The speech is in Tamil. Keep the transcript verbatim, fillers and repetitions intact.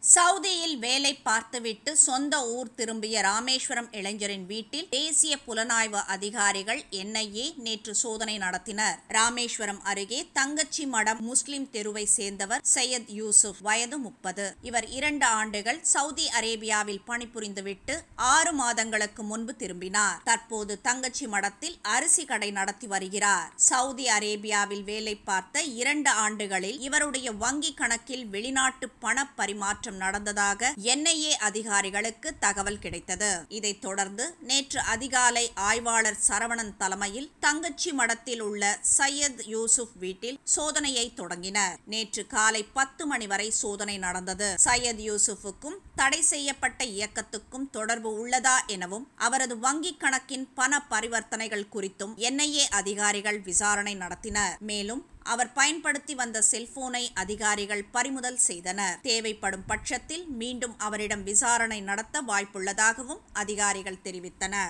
சவுதியில் வேலை பார்த்துவிட்டு சொந்த ஊர் திரும்பிய ராமேஸ்வரம் இளைஞரின் வீட்டில் தேசிய புலனாய்வு அதிகாரிகள் என் ஐ ஏ நேற்று சோதனை நடத்தினர். ராமேஸ்வரம் அருகே தங்கச்சி மடம் முஸ்லிம் தெருவை சேர்ந்தவர் சையத் யூசுப், வயது முப்பது. இவர் இரண்டு ஆண்டுகள் சவுதி அரேபியாவில் பணிபுரிந்துவிட்டு ஆறு மாதங்களுக்கு முன்பு திரும்பினார். தற்போது தங்கச்சி மடத்தில் அரிசி கடை நடத்தி வருகிறார். சவுதி அரேபியாவில் வேலை பார்த்த இரண்டு ஆண்டுகளில் இவருடைய வங்கி கணக்கில் வெளிநாட்டு பண பரிமாற்றம் நடந்ததாக என் ஐ ஏ அதிகாரிகளுக்கு தகவல் கிடைத்தது. இதைத் தொடர்ந்து நேற்று அதிகாலை ஆய்வாளர் சரவணன் தலைமையில் தங்கச்சி மடத்தில் உள்ள சையத் யூசுப் வீட்டில் சோதனையை தொடங்கினர். நேற்று காலை பத்து மணி வரை சோதனை நடந்தது. சையத் யூசுப்புக்கும் தடை செய்யப்பட்ட இயக்கத்துக்கும் தொடர்பு உள்ளதா எனவும் அவரது வங்கி கணக்கின் பண பரிவர்த்தனைகள் குறித்தும் என் ஐ ஏ அதிகாரிகள் விசாரணை நடத்தினர். மேலும் அவர் பயன்படுத்தி வந்த செல்போனை அதிகாரிகள் பறிமுதல் செய்தனர். தேவைப்படும் பட்சத்தில் மீண்டும் அவரிடம் விசாரணை நடத்த வாய்ப்புள்ளதாகவும் அதிகாரிகள் தெரிவித்தனர்.